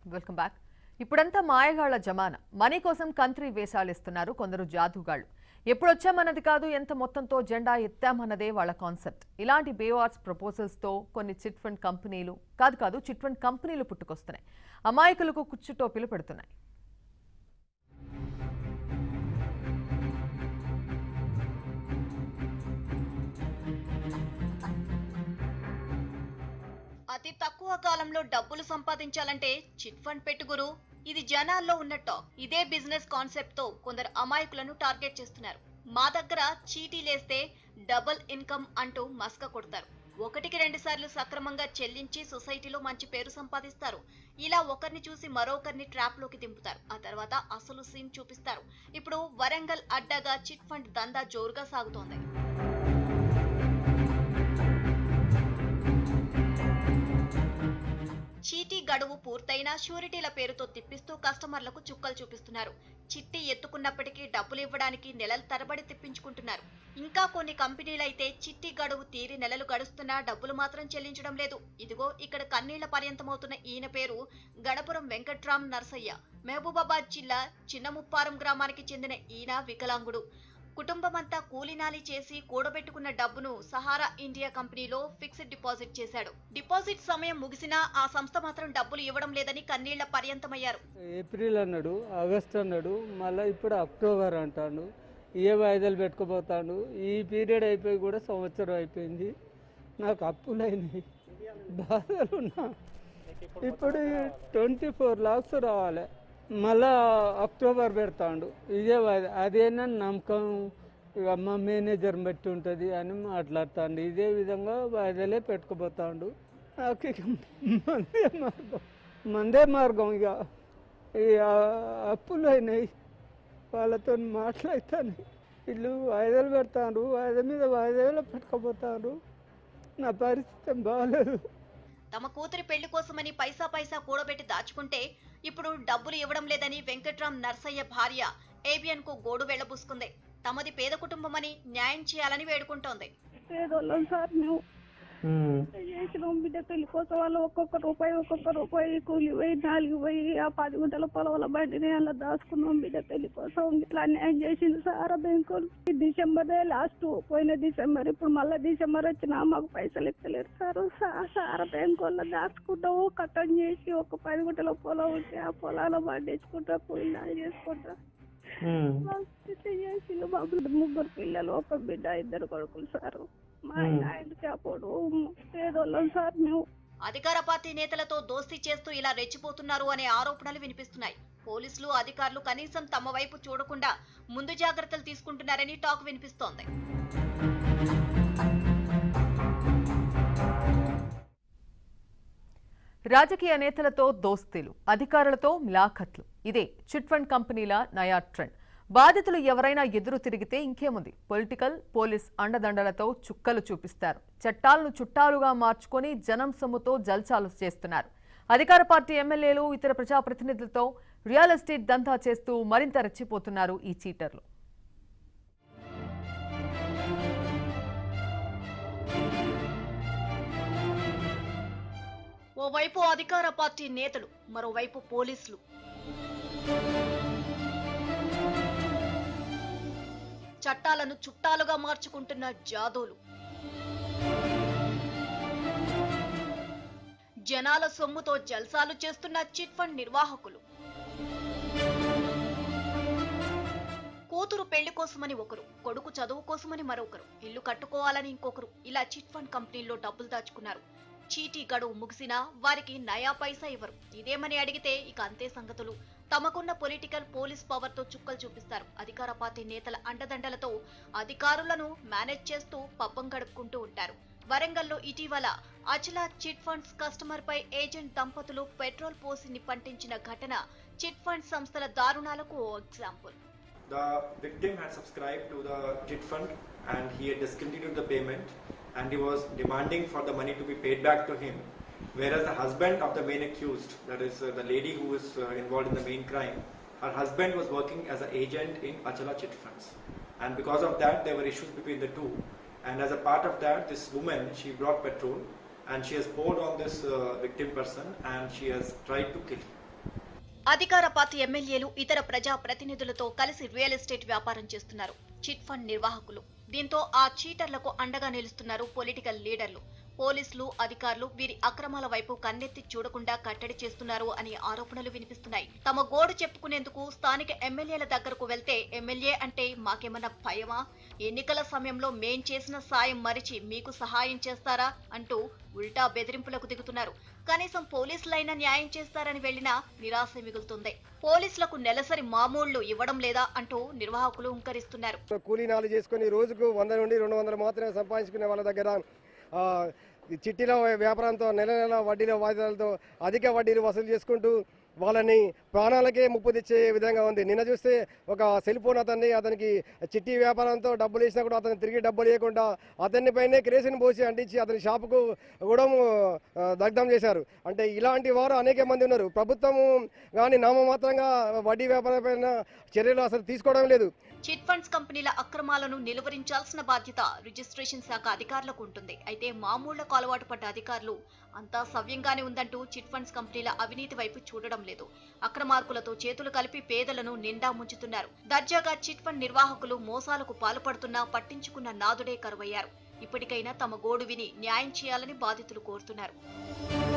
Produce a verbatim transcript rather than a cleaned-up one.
Welcome back. ఇప్పుడంతా మాయగాళ్ల జమానా. Money కోసం country వేషాలిస్తున్నారు కొందరు జాదుగాళ్లు. ఎప్పుడొచ్చామన్నది కాదు, ఎంత మొత్తంతో జెండా ఎత్తామన్నదే వాళ్ళ కాన్సెప్ట్. ఇలాంటి బేవార్స్ ప్రపోజల్స్ తో కొన్ని చిట్ ఫండ్ కంపెనీలు కాదు కాదు చిట్ ఫండ్ కంపెనీలు పుట్టుకొస్తున్నాయి. అమాయకులకు కుచ్చుటోపీలు పెడుతున్నాయి. అతి తక్కువ కాలంలో డబ్బులు సంపాదించాలంటే చిట్ ఫండ్ పెట్టుగురు. ఇది జనాల్లో ఉన్న టాక్. ఇదే బిజినెస్ కాన్సెప్ట్ తో కొందరు అమాయకులను టార్గెట్ చేస్తున్నారు. మా దగ్గర చీటీలేస్తే డబుల్ ఇన్కమ్ అంటూ మస్క కొడతారు. ఒకటికి రెండు సార్లు సక్రమంగా చెల్లించి సొసైటీలో మంచి పేరు సంపాదిస్తారు. ఇలా ఒకరిని చూసి మరొకరిని ట్రాప్ లోకి దింపుతారు. ఆ తర్వాత అసలు సీన్ చూపిస్తారు. ఇప్పుడు వరంగల్ అడ్డాగా చిట్ ఫండ్ దందా జోరుగా సాగుతోంది. చీటీ గడువు పూర్తయినా షూరిటీల పేరుతో తిప్పిస్తూ కస్టమర్లకు చుక్కలు చూపిస్తున్నారు. చిట్టి ఎత్తుకున్నప్పటికీ డబ్బులు ఇవ్వడానికి నెలల తరబడి తిప్పించుకుంటున్నారు. ఇంకా కొన్ని కంపెనీలైతే చిట్టి గడువు తీరి నెలలు గడుస్తున్నా డబ్బులు మాత్రం చెల్లించడం లేదు. ఇదిగో ఇక్కడ కన్నీళ్ల పర్యంతమవుతున్న ఈయన పేరు గణపురం వెంకట్రామ్ నర్సయ్య. మహబూబాబాద్ జిల్లా చిన్నముప్పారం గ్రామానికి చెందిన ఈయన వికలాంగుడు. కుటుంబమంతా కూలీనాలి చేసి కూడబెట్టుకున్న డబ్బును సహారా ఇండియా కంపెనీలో ఫిక్స్డ్ డిపాజిట్ చేశాడు. డిపాజిట్ సమయం ముగిసినా ఆ సంస్థ మాత్రం డబ్బులు ఇవ్వడం లేదని కన్నీళ్ల పర్యంతమయ్యారు. ఏప్రిల్ అన్నాడు, ఆగస్ట్ అన్నాడు, మళ్ళీ ఇప్పుడు అక్టోబర్ అంటాడు. ఏ వాయిదాలు పెట్టుకుపోతాడు. ఈ పీరియడ్ అయిపోయి కూడా సంవత్సరం అయిపోయింది. నాకు అప్పులైనవి, బాధలున్నా. ఇప్పుడు ట్వంటీ ఫోర్ లాక్స్ రావాలి. మళ్ళా అక్టోబర్ పెడతాడు. ఇదే వాయిదా. అదేనా నమ్మకం, ఇక మా మేనేజర్ని బట్టి ఉంటుంది అని మాట్లాడుతాడు. ఇదే విధంగా వాయిదాలే పెట్టుకుపోతాడు. నాకు ఇక మందే మార్గం మందే మార్గం ఇక ఇక అప్పులు అయినాయి. వాళ్ళతో మాట్లాడుతాను. వీళ్ళు వాయిదాలు పెడతారు, వాయిదా మీద వాయిదాలు పెట్టుకుపోతారు. నా పరిస్థితి బాగాలేదు. తమ కూతురి పెళ్లి కోసమని పైసా పైసా కూడబెట్టి దాచుకుంటే ఇప్పుడు డబ్బులు ఇవ్వడం లేదని వెంకట్రామ్ నర్సయ్య భార్య ఏబిఎన్ కు గోడు వెళ్లబూసుకుంది. తమది పేద కుటుంబమని న్యాయం చేయాలని వేడుకుంటోంది. పేదోళ్ళం సార్, మేము చేసినాం. బిడ్డ పెళ్లి కోసం వాళ్ళు ఒక్కొక్క రూపాయి ఒక్కొక్క రూపాయి కూలి పోయి నాలుగు పోయి ఆ పది గుంటల పొలవల బండిని అలా దాచుకున్నాం. బిడ్డ పెళ్లి కోసం ఇట్లా అన్యాయం చేసింది సార్ బ్యాంకులు. డిసెంబర్ లాస్ట్ పోయిన డిసెంబర్, ఇప్పుడు మళ్ళీ డిసెంబర్ వచ్చినా మాకు పైసలు ఎక్కలేరు సార్. సార బ్యాంకు వల్ల దాచుకుంటాము, కట్టం చేసి ఒక పది గుంటల పొలం ఉంటే ఆ పొలాలు పండించుకుంటా కూలి చేసుకుంటా చేసిండు. బాబు ముగ్గురు పిల్లలు, ఒక బిడ్డ, ఇద్దరు కొడుకులు సార్. అధికార పార్టీ నేతలతో దోస్తీ చేస్తూ ఇలా రెచ్చిపోతున్నారు అనే ఆరోపణలు వినిపిస్తున్నాయి. పోలీసులు అధికారులు కనీసం తమ వైపు చూడకుండా ముందు జాగ్రత్తలు తీసుకుంటున్నారని టాక్ వినిపిస్తోంది. రాజకీయ నేతలతో దోస్తీలు, అధికారులతో మిలాఖత్లు, ఇదే చిట్ ఫండ్ కంపెనీల నయా ట్రెండ్. బాధితులు ఎవరైనా ఎదురు తిరిగితే ఇంకేముంది, పొలిటికల్ పోలీస్ అండదండలతో చుక్కలు చూపిస్తారు. చట్టాలను చుట్టాలుగా మార్చుకొని జనం సొమ్ముతో జల్సాలు చేస్తున్నారు. అధికార పార్టీ ఎమ్మెల్యేలు, ఇతర ప్రజాప్రతినిధులతో రియల్ ఎస్టేట్ దందా చేస్తూ మరింత రెచ్చిపోతున్నారు ఈ చీటర్లు. ఓవైపు అధికార పార్టీ నేతలు, మరోవైపు పోలీసులు. చట్టాలను చుట్టాలుగా మార్చుకుంటున్న జాదోలు, జనాల సొమ్ముతో జల్సాలు చేస్తున్న చిట్ ఫండ్ నిర్వాహకులు. కూతురు పెళ్లి కోసమని ఒకరు, కొడుకు చదువు కోసమని మరొకరు, ఇల్లు కట్టుకోవాలని ఇంకొకరు, ఇలా చిట్ ఫండ్ కంపెనీల్లో డబ్బులు దాచుకున్నారు. చీటీ గడువు ముగిసినా వారికి నయా పైసా ఇవ్వరు. ఇదేమని అడిగితే ఇక అంతే సంగతులు. తమకున్న పొలిటికల్ పోలీస్ పవర్ తో చుక్కలు చూపిస్తారు. అధికార పార్టీ నేతల అండదండలతో అధికారులను మేనేజ్ చేస్తూ పబ్బం గడుపుకుంటూ ఉంటారు. వరంగల్లో ఇటీవల అచల చిట్ ఫండ్స్ కస్టమర్ పై ఏజెంట్ దంపతులు పెట్రోల్ పోసి నిప్పంటించిన ఘటన చిట్ ఫండ్ సంస్థల దారుణాలకు ఓ example. The victim had subscribed to the chit fund and he had discontinued the payment and he was demanding for the money to be paid back to him, whereas the husband of the main accused, that is uh, the lady who was uh, involved in the main crime, her husband was working as an agent in Achala chit funds, and because of that there were issues between the two, and as a part of that this woman, she brought petrol and she has poured on this uh, victim person and she has tried to kill him. అధికార party ఎమ్మెల్యేలు ఇతర ప్రజా ప్రతినిధులతో కలిసి real estate వ్యాపారం చేస్తున్నారు chit fund నిర్వాహకులు. దీంతో ఆ చీటర్లకు అండగా నిలుస్తున్నారు పొలిటికల్ లీడర్లు. పోలీసులు, అధికారులు వీరి అక్రమాల వైపు కన్నెత్తి చూడకుండా కట్టడి చేస్తున్నారు అని ఆరోపణలు వినిపిస్తున్నాయి. తమ గోడు చెప్పుకునేందుకు స్థానిక ఎమ్మెల్యేల దగ్గరకు వెళ్తే ఎమ్మెల్యే అంటే మాకేమన్నా భయమా? ఎన్నికల సమయంలో మేం చేసిన సాయం మరిచి మీకు సహాయం చేస్తారా అంటూ ఉల్టా బెదిరింపులకు దిగుతున్నారు. కనీసం పోలీసులైనా న్యాయం చేస్తారని వెళ్లినా నిరాశ మిగులుతుంది. పోలీసులకు నెలసరి మామూళ్లు ఇవ్వడం లేదా అంటూ నిర్వాహకులు హుంకరిస్తున్నారు. కూలీనాలు చేసుకుని రోజుకు వంద నుండి రెండు వందల మాత్రమే సంపాదించుకునే వాళ్ళ దగ్గర చిట్టీల వ్యాపారంతో నెల నెల వడ్డీల వాయిదాలతో అధిక వడ్డీలు వసూలు చేసుకుంటూ వాళ్ళని ప్రాణాలకే ముప్పు తెచ్చే విధంగా ఉంది. నిన్న చూస్తే ఒక సెల్ ఫోన్ అతన్ని అతనికి చిట్టి వ్యాపారంతో డబ్బులు వేసినా కూడా అతను తిరిగి డబ్బులు ఇవ్వకుండా అతన్ని పైనే కిరోసిన్ పోసి అంటించి అతని షాపుకు కూడా దగ్ధం చేశారు. అంటే ఇలాంటి వారు అనేక మంది ఉన్నారు. ప్రభుత్వము కానీ నామమాత్రంగా వడ్డీ వ్యాపారం పైన చర్యలు అసలు తీసుకోవడం లేదు. చిట్ ఫండ్స్ కంపెనీల అక్రమాలను నిలువరించాల్సిన బాధ్యత రిజిస్ట్రేషన్ శాఖ అధికారులకు ఉంటుంది. అయితే మామూళ్లకు అలవాటు పడ్డ అధికారులు అంతా సవ్యంగానే ఉందంటూ చిట్ ఫండ్స్ కంపెనీల అవినీతి వైపు చూడడం లేదు. అక్రమార్కులతో చేతులు కలిపి పేదలను నిండా ముంచుతున్నారు. దర్జాగా చిట్ ఫండ్ నిర్వాహకులు మోసాలకు పాల్పడుతున్నా పట్టించుకున్న నాదుడే కరువయ్యారు. ఇప్పటికైనా తమ గోడు విని న్యాయం చేయాలని బాధితులు కోరుతున్నారు.